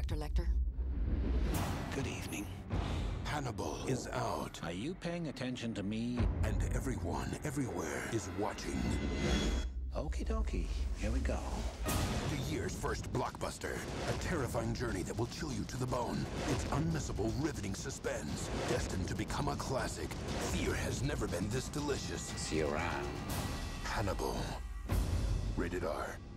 Dr. Lecter. Good evening. Hannibal is out, Are you paying attention to me? and everyone, everywhere, is watching. Okie dokie. Here we go. The year's first blockbuster. A terrifying journey that will chill you to the bone. It's unmissable, riveting suspense. Destined to become a classic. Fear has never been this delicious. See you around. Hannibal. Rated R.